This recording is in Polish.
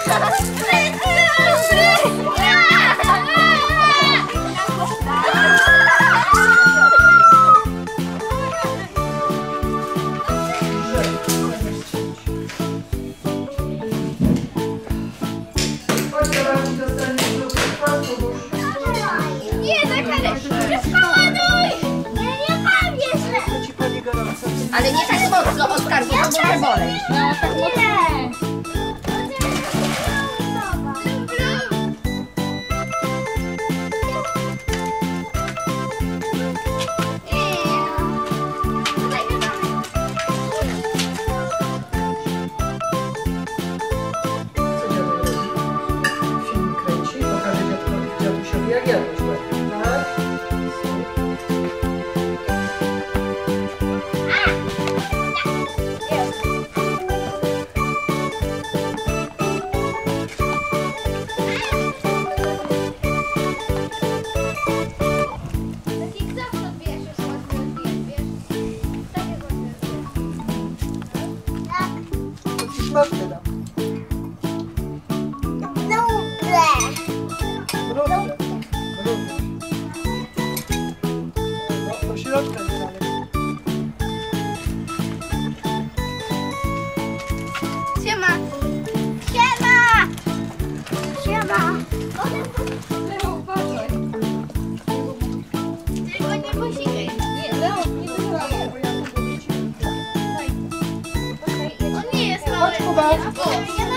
Ale nie tak mocno, Oskar, bo to może boleć. No, tak mocno. Film kręci, pokaże dziadkusiowi jak jadłeś, tak? Matkę dam. Równe. No, do środka nie dalej. Siema! Siema! Siema! Leo, uważaj. Tylko nie posikaj. Nie, Leo, nie wychylaj, bo ja to powiedzieć. On nie jest mały. Chodź, Kuba. Nie,